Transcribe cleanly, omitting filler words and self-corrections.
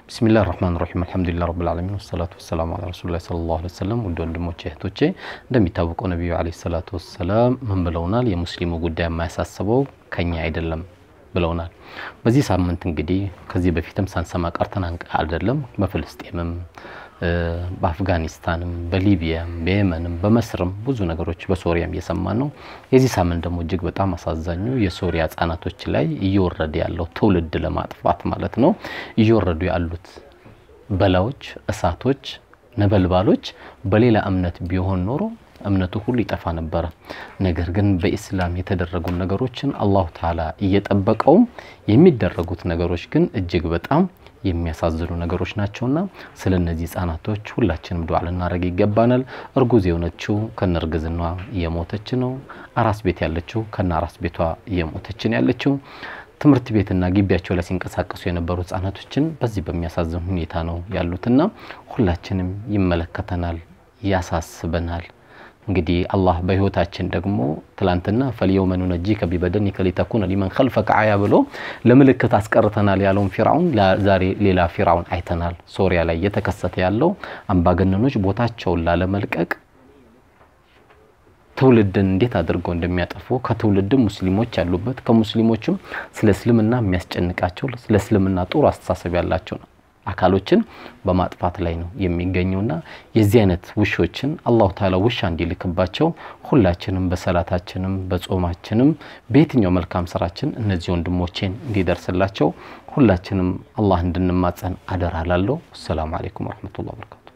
بسم الله الرحمن الرحيم الحمد لله رب العالمين والصلاة والسلام على رسول الله صلى الله عليه وسلم ወንድሞቼ እህቶቼ እንደሚታወቀው ነብዩ አለይሂ ሰላቱ ወሰለም ምን ብለውናል የሙስሊሙ ጉዳይ ማያሳስበው ከኛ አይደለም ብለውናል በዚህ ሳምንት እንግዲህ ከዚህ በፊትም ሳንሰማ ቀርተናን አይደለም በፍልስጤምም በአፍጋኒስታንም በሊቢያም በየመንም በመስርም ብዙ ነገሮች በሶሪያም እየሰማን ነው የዚህ ሳምንት ደግሞ እጅግ በጣም አሳዛኙ የሶሪያ ህፃናቶች ላይ እየወረደ ያለው ትውልድ ለማጥፋት ማለት ነው እየወረዱ ያሉት በላዎች እሳቶች ነበልባሎች በሌላ እምነት ቢሆን ኖሮ እምነቱ ሁሉ ይጠፋ ነበር ነገር ግን በእስላም የተደረጉ ነገሮችን አላህ ተዓላ እየጠበቀው የሚደረጉት ነገሮች ግን እጅግ በጣም የሚያሳዝኑ ነገሮች ናቸውና ስለነዚህ ህፃናቶች ሁላችንም ዱዓ ልናረግ ይገባናል እርጉዝ የሆነችው ከነርግዝና የሞተች ነው አራስ ቤት ያለችው ከነአራስ ቤቷ የሞተች ነው ያለችው ትምርት ቤትና ግቢያቸው ላይ ሲንቀሳቀሱ የነበሩ ህፃናቶችን በዚህ በሚያሳዝን ሁኔታ ነው ያሉትና ሁላችንም ይመለከተናል ያሳስበናል እንግዲህ አላህ በህይወታችን ደግሞ ትላንትና فاليوم ننجيك ببدنك لتكون لمن خلفك عيا ብሎ ለምልክት አስቀርተናል ያለውን ፊራውን ዛሬ ሌላ ፊራውን አይተናል ሶሪያ ላይ የተከሰተ ያለው አምባገነኖች ቦታቸውን ላለመልቀቅ ትውልድን እንዴት አድርገው እንደሚያጠፉ ከትውልድ ሙስሊሞች ያሉበት ከሙስሊሞችም ስለ እስልምና የሚያስጨንቃቸው ስለ እስልምና ጦር አስተሳሰብ ያላቸው አካሎችን በማጥፋት ላይ ነው የሚገኙና የዚህ አይነት ውሾችን አላህ ተዓላ ውሻ እንዲልክባቸው ሁላችንም በሰላታችንም በጾማችንም በየትኛው መልካም ስራችን እነዚህ ወንድሞቼን እንዲደርስላቸው ሁላችንም አላህ እንድንማጸን አደራላለሁ ሰላም አለይኩም ወራህመቱላሂ ወበረካቱ